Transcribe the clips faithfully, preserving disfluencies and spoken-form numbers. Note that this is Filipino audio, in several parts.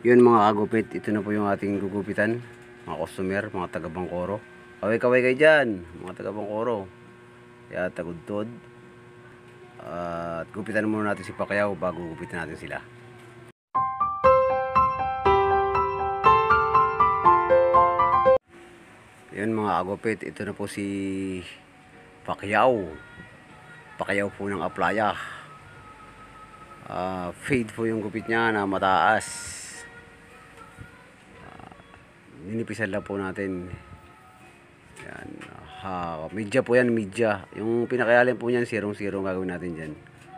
Yun mga kagupit, ito na po yung ating gugupitan, mga customer, mga taga Bangkoro. Kaway-kaway kayo dyan, mga taga Bangkoro. Kaya tagudtod. At uh, gupitan muna natin si Pacquiao bago gupitan natin sila. Yun mga kagupit, ito na po si Pacquiao. Pacquiao po ng Aplaya. Uh, fade po yung gupit niya na mataas. Ninipisan lang po natin. Yan. Ha, media po yan, media. Yung pinakayalim po niyan, zero-zero gagawin natin dyan.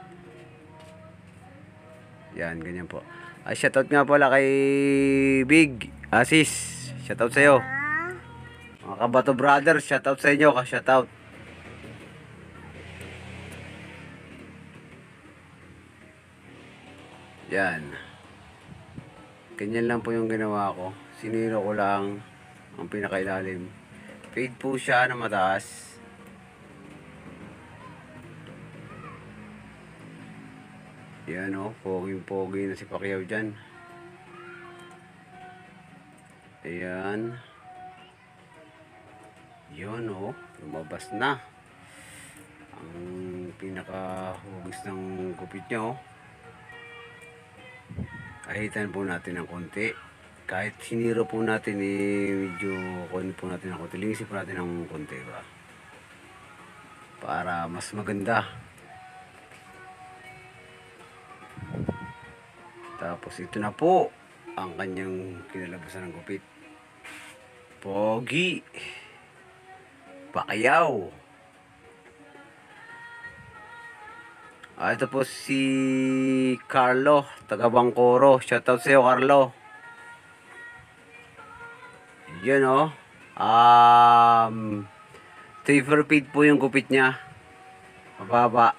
Yan, ganyan po. Ah, shoutout nga pala kay Big Asis. Shoutout sa'yo. Mga Kabato Brothers, shoutout sa inyo. Shoutout. Yan. Ganyan lang po yung ginawa ko. Siniro ko lang ang pinakailalim. Fade po siya na mataas. Yan o, oh, poging-pogi na si Pacquiao dyan. Ayan. Yun o, oh, lumabas na ang pinakahugis ng gupit niya o. Oh. Kahitan po natin ng konti. Kahit siniro po natin, eh, medyo kunin po natin ng konti. Linisin po natin ng konti ba? Para mas maganda. Tapos ito na po ang kanyang kinalabasan ng gupit. Pogi Pacquiao. Ah, ito po si Carlo, taga Bangkoro. Shoutout sa iyo, Carlo. Yun o. Oh. Um, taper feed po yung gupit niya. Mababa.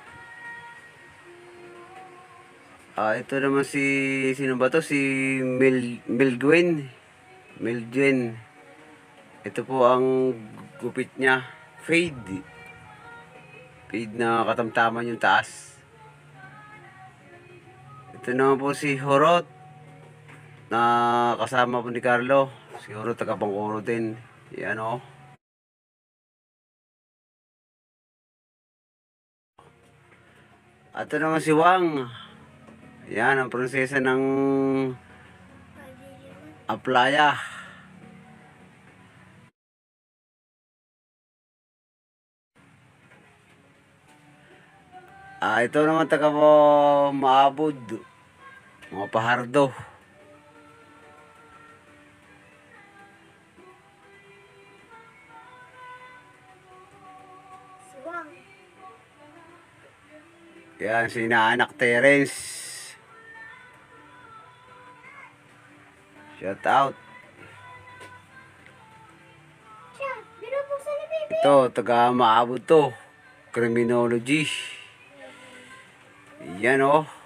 Ah, ito naman si, sino ba to? Si Mil, Milgwen. Milgwen. Ito po ang gupit niya. Fade. Fade na katamtaman yung taas. Ito naman po si Horot. Na kasama po ni Carlo. Si Horot taga Bangkoro din. Yan o. At ito naman si Wang. Yan ang prinsesa ng Aplaya. Ah, ito naman taga mo Maabod. Mga Pahardo. Yan, si Naanak Terence. Shout out. Ito, taga Maabot to. Criminology. Yan o. Oh.